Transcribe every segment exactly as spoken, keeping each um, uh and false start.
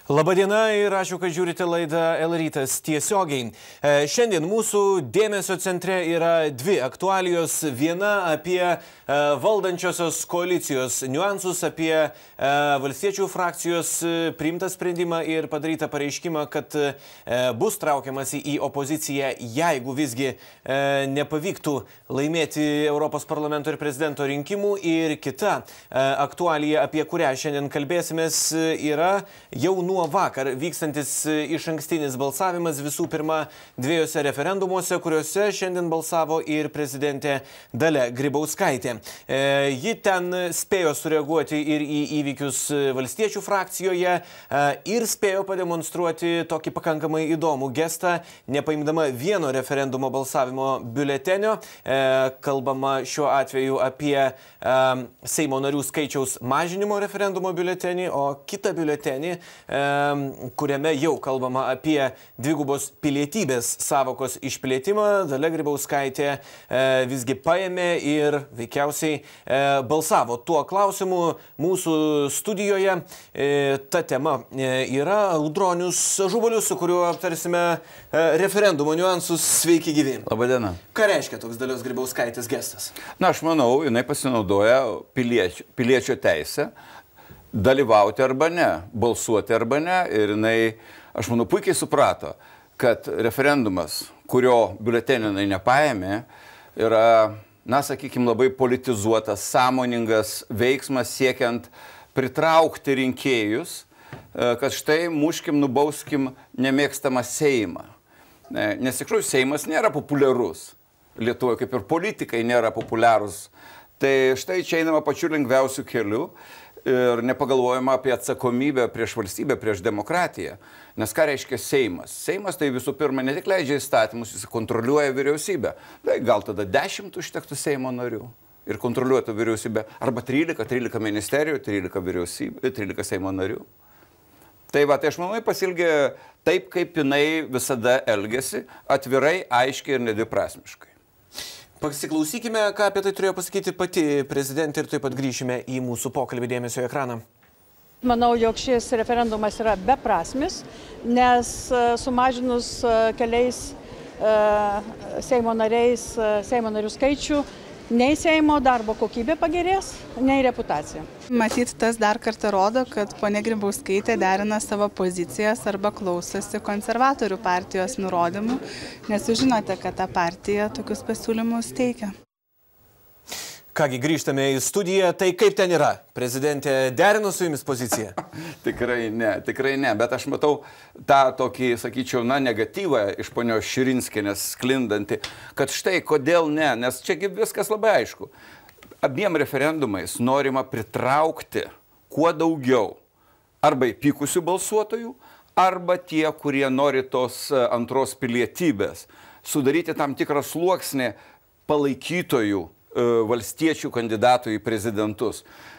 Labadiena ir ačiū, kad žiūrite laidą L rytas tiesiogiai. Šiandien mūsų dėmesio centre yra dvi aktualijos. Viena apie valdančiosios koalicijos niuansus, apie valstiečių frakcijos priimtą sprendimą ir padarytą pareiškimą, kad bus traukiamasi į opoziciją, jeigu visgi nepavyktų laimėti Europos parlamento ir prezidento rinkimų. Ir kita aktualija, apie kurią šiandien kalbėsimės, yra jau nuo vakar vykstantis iš ankstinis balsavimas visų pirma dviejose referendumuose, kuriuose šiandien balsavo ir prezidentė Dalia Grybauskaitė. E, ji ten spėjo sureaguoti ir į įvykius valstiečių frakcijoje e, ir spėjo pademonstruoti tokį pakankamai įdomų gestą, nepaimdama vieno referendumo balsavimo biuletenio. E, kalbama šiuo atveju apie e, Seimo narių skaičiaus mažinimo referendumo biuletenį, o kitą biuletenį e, kuriame jau kalbama apie dvigubos pilietybės savokos išplėtimą, Dalia Grybauskaitė e, visgi paėmė ir veikiausiai e, balsavo tuo klausimu mūsų studijoje. E, ta tema e, yra Audronius Ažubalis, su kuriuo aptarsime e, referendumo niuansus. Sveiki gyvi. Labadiena. Ką reiškia toks Dalios Grybauskaitės gestas? Na, aš manau, jinai pasinaudoja piliečio, piliečio teisę dalyvauti arba ne, balsuoti arba ne. Ir jinai, aš manau, puikiai suprato, kad referendumas, kurio biuletenį jinai nepaėmė, yra, na, sakykime, labai politizuotas, sąmoningas veiksmas siekiant pritraukti rinkėjus, kad štai muškim, nubauskim nemėgstamą Seimą. Nes tikrųjų Seimas nėra populiarus. Lietuvoje kaip ir politikai nėra populiarus. Tai štai čia einama pačiu lengviausiu keliu. Ir nepagalvojama apie atsakomybę prieš valstybę, prieš demokratiją. Nes ką reiškia Seimas? Seimas tai visų pirma ne tik leidžia įstatymus, jis kontroliuoja vyriausybę. Tai gal tada dešimt užtektų Seimo narių ir kontroliuotų vyriausybę. Arba trylika, trylika ministerijų, trylika vyriausybė, trylika Seimo narių. Tai va, tai aš manau, pasilgė taip, kaip jinai visada elgesi, atvirai, aiškiai ir nedviprasmiškai. Pasiklausykime, ką apie tai turėjo pasakyti pati prezidentė ir taip pat grįšime į mūsų pokalbį dėmesio ekraną. Manau, jog šis referendumas yra beprasmis, nes sumažinus keliais Seimo nariais, Seimo narių skaičių, nei Seimo darbo kokybė pagerės, nei reputacija. Matyt, tas dar kartą rodo, kad ponia Grybauskaitė derina savo pozicijas arba klausosi konservatorių partijos nurodymų, nes jūs žinote, kad ta partija tokius pasiūlymus teikia. Kągi, grįžtame į studiją. Tai kaip ten yra? Prezidentė derino su jumis poziciją? Tikrai ne, tikrai ne, bet aš matau tą tokį, sakyčiau, na, negatyvą iš ponios Širinskienės sklindantį, kad štai kodėl ne, nes čiagi viskas labai aišku. Abiem referendumais norima pritraukti kuo daugiau arba įpykusių balsuotojų, arba tie, kurie nori tos antros pilietybės, sudaryti tam tikrą sluoksnį palaikytojų valstiečių kandidatų į prezidentus.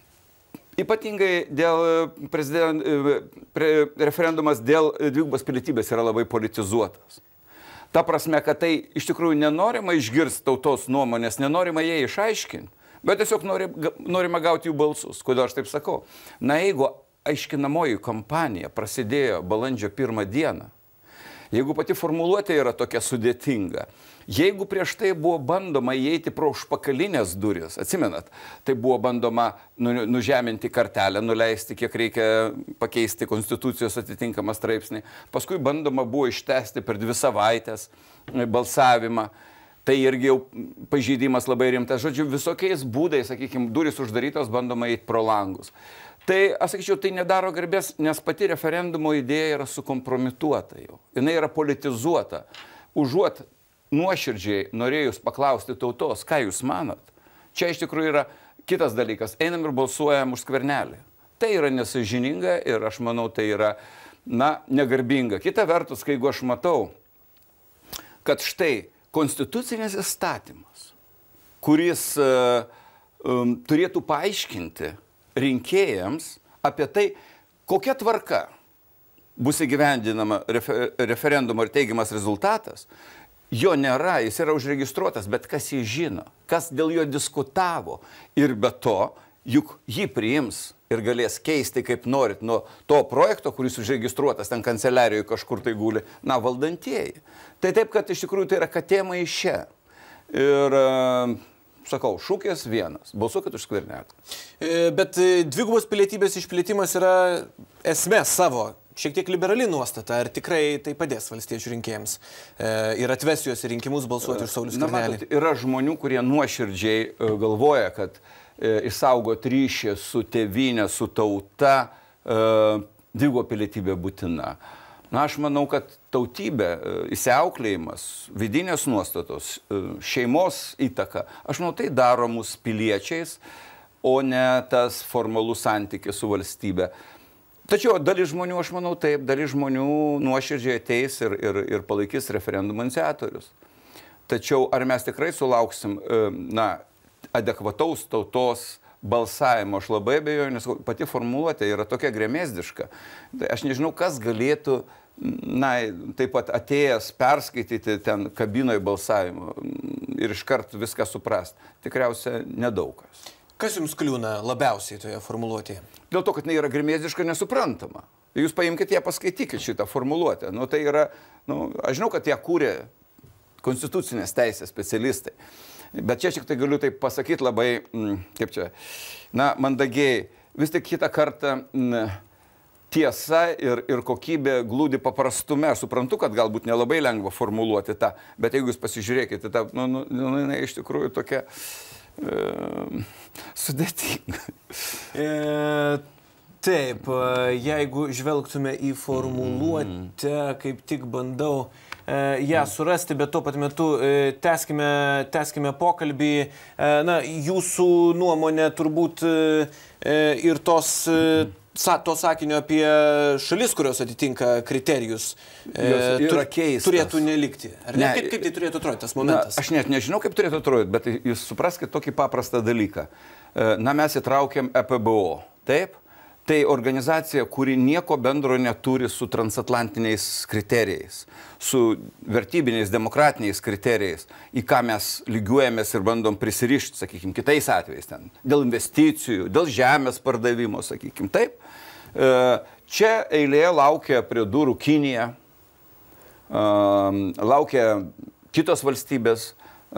Ypatingai dėl prezident, pre, referendumas dėl dvigubos pilietybės yra labai politizuotas. Ta prasme, kad tai iš tikrųjų nenorima išgirsti tautos nuomonės, nenorima jie išaiškinti, bet tiesiog nori, norima gauti jų balsus. Kodėl aš taip sakau? Na, jeigu aiškinamoji kampanija prasidėjo balandžio pirmą dieną, jeigu pati formuluotė yra tokia sudėtinga, jeigu prieš tai buvo bandoma įeiti pro užpakalinės duris, atsimenat, tai buvo bandoma nu, nužeminti kartelę, nuleisti, kiek reikia pakeisti konstitucijos atitinkamą straipsnį, paskui bandoma buvo ištęsti per dvi savaitės balsavimą, tai irgi jau pažeidimas labai rimtas. Žodžiu, visokiais būdais, sakykime, duris uždarytos, bandoma eiti pro langus. Tai, aš sakyčiau, tai nedaro garbės, nes pati referendumo idėja yra sukompromituota jau. Jinai yra politizuota. Užuot nuoširdžiai norėjus paklausti tautos, ką jūs manot, čia iš tikrųjų yra kitas dalykas. Einam ir balsuojam už Skvernelį. Tai yra nesąžininga ir aš manau, tai yra, na, negarbinga. Kita vertus, kai aš matau, kad štai konstitucinis įstatymas, kuris uh, um, turėtų paaiškinti rinkėjams apie tai, kokia tvarka bus įgyvendinama refer referendumo ir teigiamas rezultatas, jo nėra, jis yra užregistruotas, bet kas jį žino, kas dėl jo diskutavo. Ir be to, juk jį priims ir galės keisti kaip norit nuo to projekto, kuris užregistruotas ten kanceliarijoje kažkur tai guli, na, valdantieji. Tai taip, kad iš tikrųjų tai yra katė maiše. Ir, sakau, šūkis vienas. Balsuokit už Skvernelį. Bet dvigubos pilietybės išplėtimas yra esmė savo. Šiek tiek liberali nuostata, ar tikrai tai padės valstiečių rinkėjams ir atves juos į rinkimus balsuoti už Saulių Skvernelį? Na, matot, yra žmonių, kurie nuoširdžiai galvoja, kad išsaugot ryšį su tėvynė, su tauta, dvigubo pilietybė būtina. Na, aš manau, kad tautybė, įsiauklėjimas, vidinės nuostatos, šeimos įtaka, aš manau, tai daro mus piliečiais, o ne tas formalus santykis su valstybe. Tačiau dalis žmonių, aš manau, taip, dalis žmonių nuoširdžiai ateis ir, ir, ir palaikys referendumo iniciatorius. Tačiau ar mes tikrai sulauksim, na, adekvataus tautos balsavimo, aš labai abejoju, nes pati formuluotė yra tokia gremėzdiška. Tai aš nežinau, kas galėtų, na, taip pat atėjęs perskaityti ten kabinoje balsavimo ir iškart viską suprast. Tikriausia, nedaugas. Kas jums kliūna labiausiai toje formuluotėje? Dėl to, kad jinai yra gremėzdiška nesuprantama. Jūs paimkite ją, paskaitykite šitą formuluotę. Nu, tai yra, nu, aš žinau, kad ją kūrė konstitucinės teisės specialistai. Bet čia šiek tiek galiu taip pasakyti labai, kaip čia, na, mandagiai, vis tik kitą kartą m, tiesa ir, ir kokybė glūdi paprastume. Aš suprantu, kad galbūt nelabai lengva formuluoti tą, bet jeigu jūs pasižiūrėkite, tą, nu, nu, nu, jinai iš tikrųjų tokia e, sudėtinga. E, taip, jeigu žvelgtume į formuluotę, kaip tik bandau ją surasti, bet tuo pat metu tęskime, tęskime pokalbį. Na, jūsų nuomonė turbūt ir tos, to sakinio apie šalis, kurios atitinka kriterijus, yra keistas. Turėtų nelikti. Ar ne? Ne, kaip, kaip tai turėtų atrodyti tas momentas? Na, aš net nežinau, kaip turėtų atrodyti, bet jūs supraskite tokį paprastą dalyką. Na, mes įtraukėm E P B O, taip? Tai organizacija, kuri nieko bendro neturi su transatlantiniais kriterijais, su vertybiniais, demokratiniais kriterijais, į ką mes lygiuojamės ir bandom prisirišti, sakykime, kitais atvejais ten, dėl investicijų, dėl žemės pardavimo, sakykime, taip. Čia eilėje laukia prie durų Kinija, laukia kitos valstybės,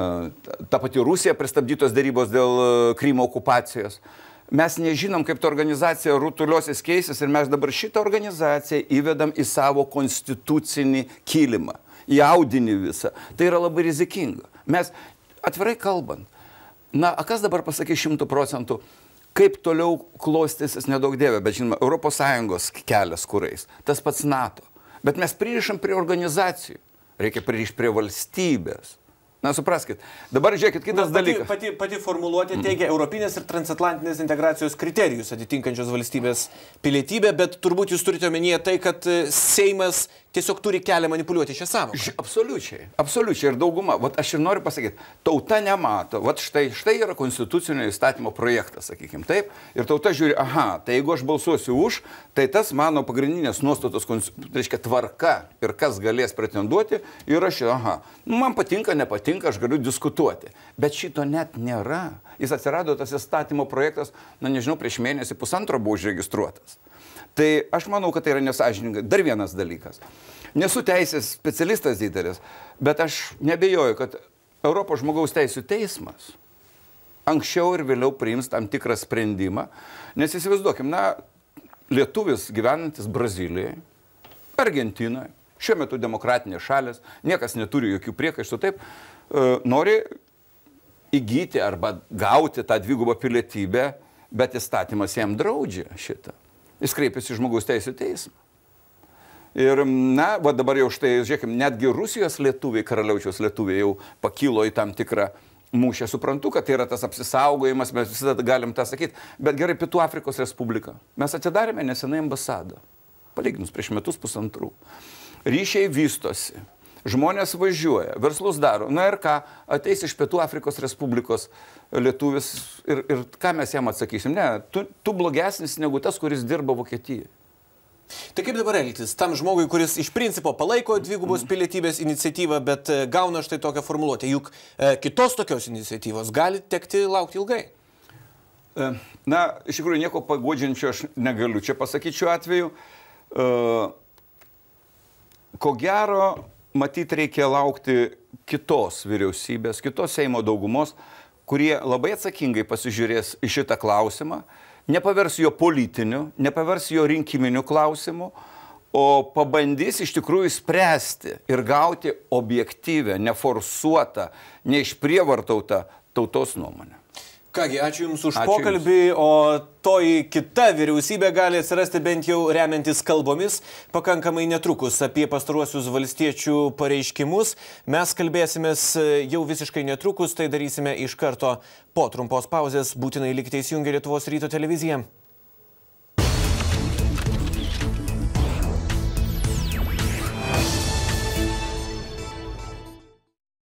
ta pati Rusija pristabdytos dėrybos dėl Krymo okupacijos. Mes nežinom, kaip ta organizacija rutuliosis keisis ir mes dabar šitą organizaciją įvedam į savo konstitucinį kilimą, į audinį visą. Tai yra labai rizikinga. Mes, atvirai kalbant, na, a kas dabar pasakys šimtų procentų, kaip toliau klostysis nedaug dievė, bet žinoma, Europos Sąjungos kelias kurais, tas pats NATO. Bet mes pririšam prie organizacijų, reikia pririšti prie valstybės. Na, supraskit. Dabar žiūrėkit, kitas Na, pati, dalykas. Pati, pati formuluotė teigia europinės ir transatlantinės integracijos kriterijus atitinkančios valstybės pilietybę, bet turbūt jūs turite omenyje tai, kad Seimas tiesiog turi kelią manipuliuoti šią sąvoką. Absoliučiai, absoliučiai ir dauguma. Vat aš ir noriu pasakyti, tauta nemato. Vat štai, štai yra konstitucinio įstatymo projektas, sakykime, taip. Ir tauta žiūri, aha, tai jeigu aš balsuosiu už, tai tas mano pagrindinės nuostatos, reiškia tvarka ir kas galės pretenduoti, ir aš, aha, man patinka, nepatinka, aš galiu diskutuoti. Bet šito net nėra. Jis atsirado, tas įstatymo projektas, na nežinau, prieš mėnesį pusantro buvo užregistruotas. Tai aš manau, kad tai yra nesąžininga. Dar vienas dalykas. Nesu teisės specialistas didelis, bet aš nebejoju, kad Europos žmogaus teisų teismas anksčiau ir vėliau priims tam tikrą sprendimą. Nes įsivaizduokim, na, lietuvis gyvenantis Brazilijoje, Argentinoje, šiuo metu demokratinės šalės, niekas neturi jokių priekaištų, taip, nori įgyti arba gauti tą dvigubą pilietybę, bet įstatymas jam draudžia šitą. Jis kreipiasi į žmogaus teisų teismą. Ir, na, va dabar jau štai, žiūrėkime, netgi Rusijos lietuviai, karaliaučiaus lietuviai jau pakilo į tam tikrą mūšį. Suprantu, kad tai yra tas apsisaugojimas, mes visada galim tą sakyti. Bet gerai, Pietų Afrikos Respublika. Mes atidarėme nesenai ambasadą. Palyginus prieš metus pusantrų. Ryšiai vystosi. Žmonės važiuoja, verslus daro. Na ir ką, ateis iš Pietų Afrikos Respublikos lietuvis ir, ir ką mes jam atsakysim? Ne, tu, tu blogesnis negu tas, kuris dirba Vokietijoje. Tai kaip dabar elgtis tam žmogui, kuris iš principo palaiko dvigubos pilietybės iniciatyvą, bet gauna štai tokią formuluotę? Juk e, kitos tokios iniciatyvos gali tekti laukti ilgai. Na, iš tikrųjų, nieko pagodžiančio aš negaliu čia pasakyti šiuo atveju. Ko gero, matyt, reikia laukti kitos vyriausybės, kitos Seimo daugumos, kurie labai atsakingai pasižiūrės į šitą klausimą, nepavers jo politiniu, nepavers jo rinkiminiu klausimu, o pabandys iš tikrųjų spręsti ir gauti objektyvę, neforsuotą, neišprievartautą tautos nuomonę. Kągi, ačiū Jums už Ačiū pokalbį, jums. O toji kita vyriausybė gali atsirasti bent jau remiantis kalbomis pakankamai netrukus apie pastaruosius valstiečių pareiškimus. Mes kalbėsimės jau visiškai netrukus, tai darysime iš karto po trumpos pauzės. Būtinai likite įsijungę Lietuvos ryto televiziją.